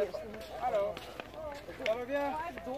Hallo. Ça va bien?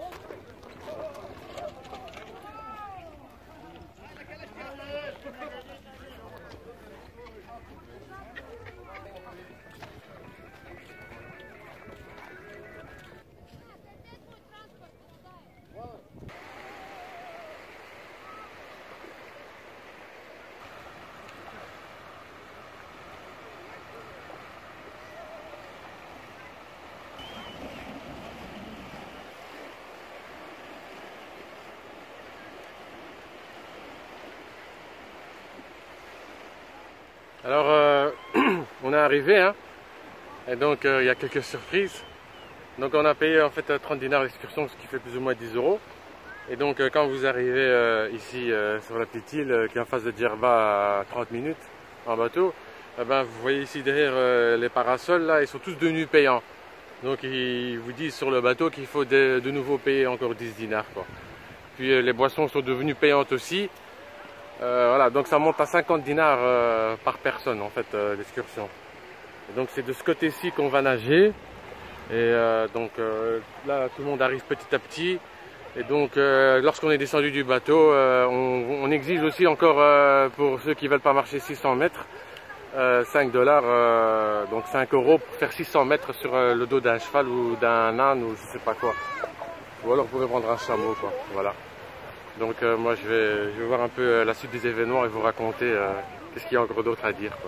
Alors, on est arrivé, hein, et donc il y a quelques surprises. Donc on a payé en fait 30 dinars l'excursion, ce qui fait plus ou moins 10 €. Et donc quand vous arrivez ici sur la petite île qui est en face de Djerba à 30 minutes en bateau, ben, vous voyez ici derrière les parasols, là, ils sont tous devenus payants. Donc ils vous disent sur le bateau qu'il faut de nouveau payer encore 10 dinars, quoi. Puis les boissons sont devenues payantes aussi. Voilà, donc ça monte à 50 dinars par personne en fait l'excursion. Donc c'est de ce côté-ci qu'on va nager. Et donc là tout le monde arrive petit à petit. Et donc lorsqu'on est descendu du bateau, on exige aussi encore pour ceux qui veulent pas marcher 600 mètres, 5 $, donc 5 € pour faire 600 mètres sur le dos d'un cheval ou d'un âne ou je sais pas quoi. Ou alors vous pouvez prendre un chameau, quoi. Voilà. Donc moi je vais voir un peu la suite des événements et vous raconter qu'est-ce qu'il y a encore d'autre à dire, quoi.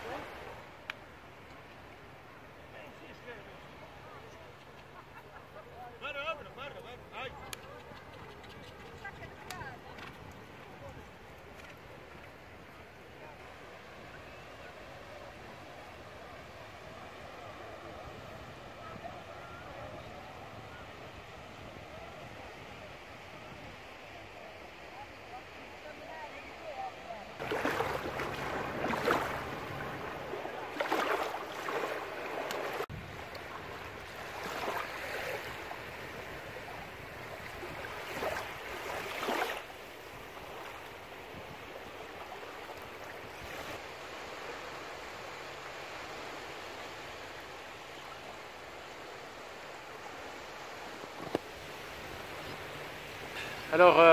Alors,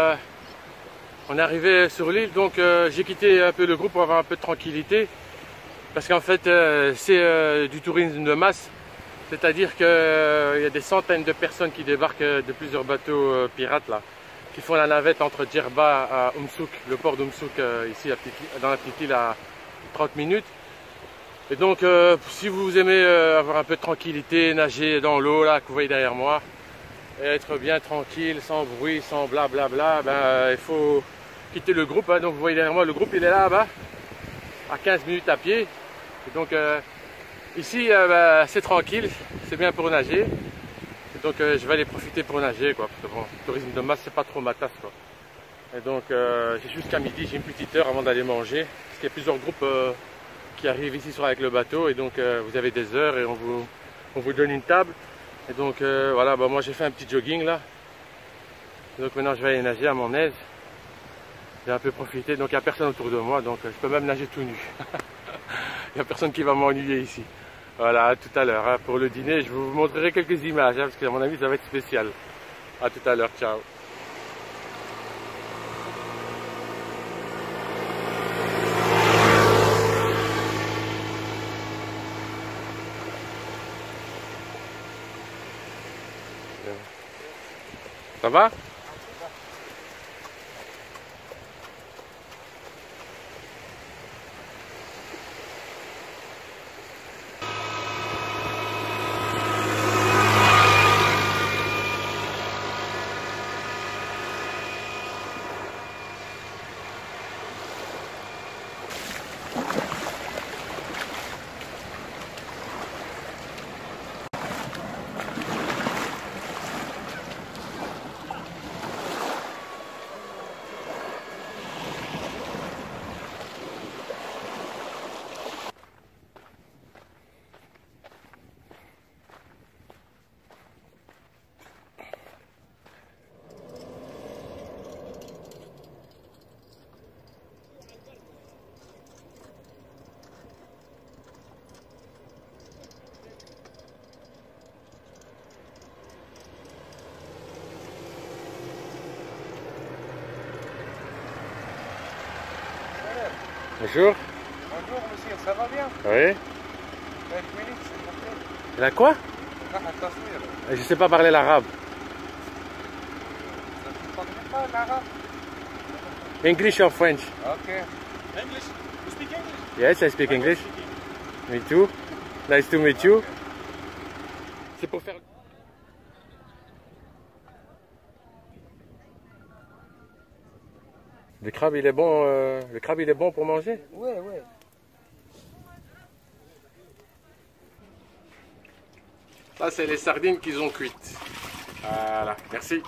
on est arrivé sur l'île, donc j'ai quitté un peu le groupe pour avoir un peu de tranquillité. Parce qu'en fait, c'est du tourisme de masse. C'est-à-dire qu'il y a des centaines de personnes qui débarquent de plusieurs bateaux pirates, là, qui font la navette entre Djerba à Umsouk, le port d'Umsouk, ici dans la petite île à 30 minutes. Et donc, si vous aimez avoir un peu de tranquillité, nager dans l'eau, là, que vous voyez derrière moi, et être bien tranquille, sans bruit, sans blablabla, ben, il faut quitter le groupe, hein. Donc vous voyez derrière moi, le groupe il est là-bas, à 15 minutes à pied. Et donc ici ben, c'est tranquille, c'est bien pour nager. Et donc je vais aller profiter pour nager, quoi, parce que bon, le tourisme de masse c'est pas trop ma tasse, quoi. Et donc j'ai jusqu'à midi, j'ai une petite heure avant d'aller manger, parce qu'il y a plusieurs groupes qui arrivent ici avec le bateau, et donc vous avez des heures et on vous donne une table. Et donc voilà, bah, moi j'ai fait un petit jogging là. Donc maintenant je vais aller nager à mon aise. J'ai un peu profité, donc il n'y a personne autour de moi, donc je peux même nager tout nu. Il n'y a personne qui va m'ennuyer ici. Voilà, à tout à l'heure. Hein. Pour le dîner, je vous montrerai quelques images, hein, parce qu'à mon avis ça va être spécial. À tout à l'heure, ciao. Ça va? Bonjour. Bonjour monsieur, ça va bien? Oui. 5 minutes s'il vous plaît. Elle a quoi? Je sais pas parler l'arabe. Vous parlez pas l'arabe? English or French? Ok. English? You speak English? Yes, I speak English. Me too. Nice to meet you. C'est pour faire... Le crabe il est bon, le crabe il est bon pour manger? Oui, oui. Ça c'est les sardines qu'ils ont cuites. Voilà, merci.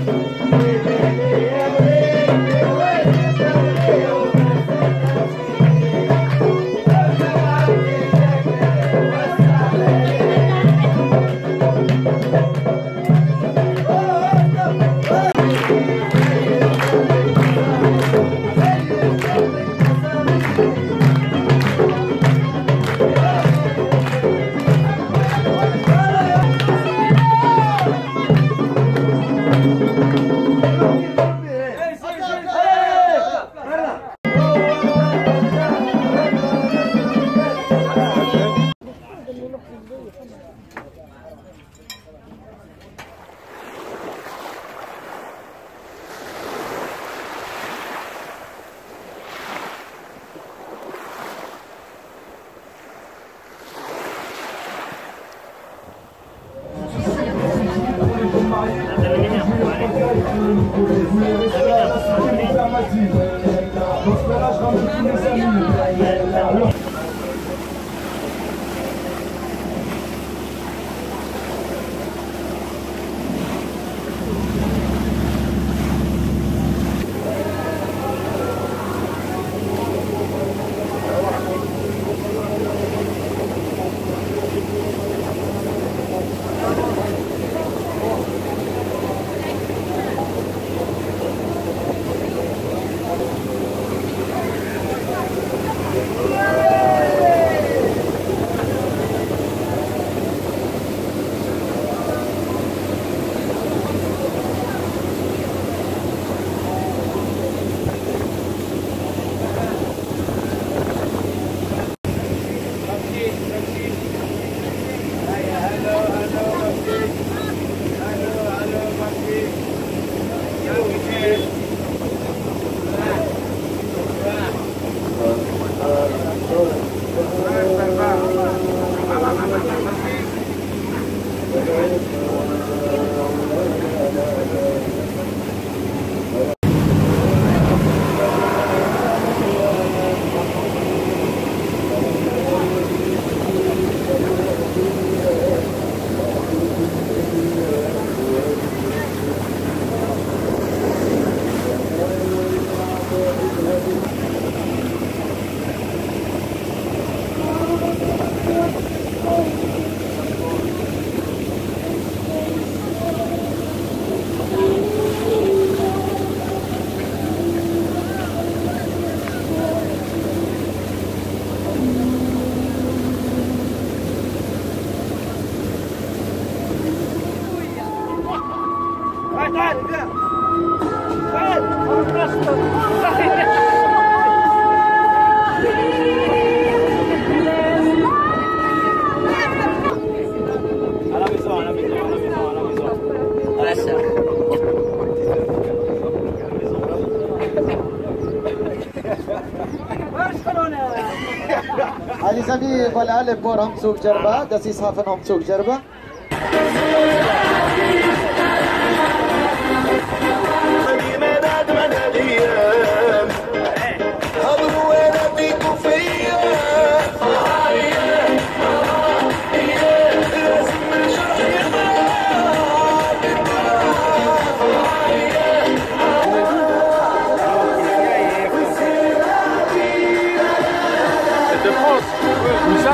Les amis, voilà le port Hamzouk Djerba, das ist Hafen Hamzouk Djerba.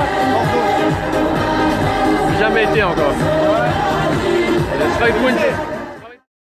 Jamais été encore. Le Strike